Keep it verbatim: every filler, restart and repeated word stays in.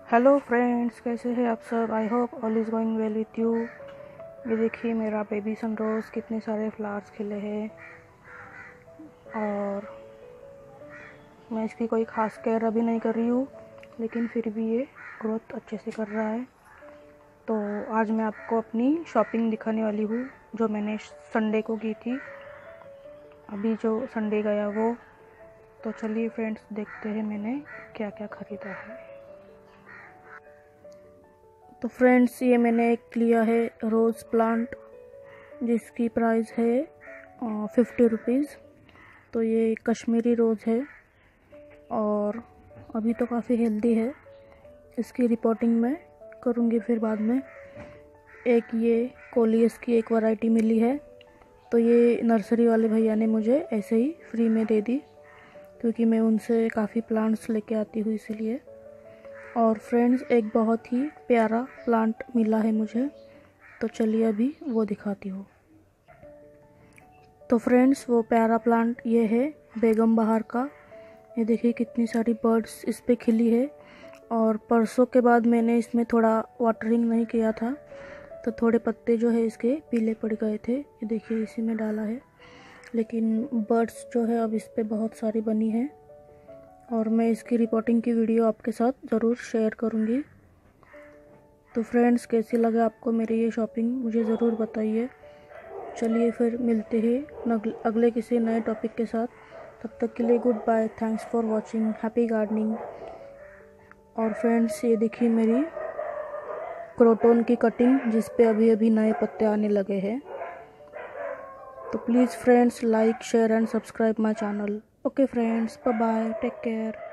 Hello friends, कैसे हैं आप सब। I hope all is going well with you. ये देखिए मेरा बेबी सनरोज़, कितने सारे फ्लावर्स खिले हैं और मैं इसकी कोई ख़ास केयर अभी नहीं कर रही हूँ, लेकिन फिर भी ये ग्रोथ अच्छे से कर रहा है। तो आज मैं आपको अपनी शॉपिंग दिखाने वाली हूँ जो मैंने संडे को की थी, अभी जो संडे गया वो। तो चलिए फ्रेंड्स, देखते हैं मैंने क्या क्या ख़रीदा है। तो फ्रेंड्स, ये मैंने एक लिया है रोज़ प्लांट, जिसकी प्राइस है फिफ्टी रुपीज़। तो ये कश्मीरी रोज़ है और अभी तो काफ़ी हेल्दी है। इसकी रिपोर्टिंग मैं करूँगी फिर बाद में। एक ये कोलियस की एक वैरायटी मिली है, तो ये नर्सरी वाले भैया ने मुझे ऐसे ही फ्री में दे दी, क्योंकि मैं उनसे काफ़ी प्लांट्स लेके आती हूँ इसीलिए। और फ्रेंड्स, एक बहुत ही प्यारा प्लांट मिला है मुझे, तो चलिए अभी वो दिखाती हूँ। तो फ्रेंड्स, वो प्यारा प्लांट ये है बेगम बहार का। ये देखिए कितनी सारी बर्ड्स इस पे खिली है। और परसों के बाद मैंने इसमें थोड़ा वाटरिंग नहीं किया था, तो थोड़े पत्ते जो है इसके पीले पड़ गए थे। ये देखिए इसी में डाला है, लेकिन बर्ड्स जो है अब इस पे बहुत सारी बनी है और मैं इसकी रिपोर्टिंग की वीडियो आपके साथ ज़रूर शेयर करूँगी। तो फ्रेंड्स, कैसी लगा आपको मेरी ये शॉपिंग, मुझे ज़रूर बताइए। चलिए फिर मिलते हैं अगले किसी नए टॉपिक के साथ। तब तक के लिए good bye, thanks for watching, happy gardening. और फ्रेंड्स, ये देखिए मेरी क्रोटन की कटिंग, जिस पे अभी अभी नए पत्ते आने लगे हैं। तो please friends, like share and subscribe my channel. Okay friends, bye bye, take care.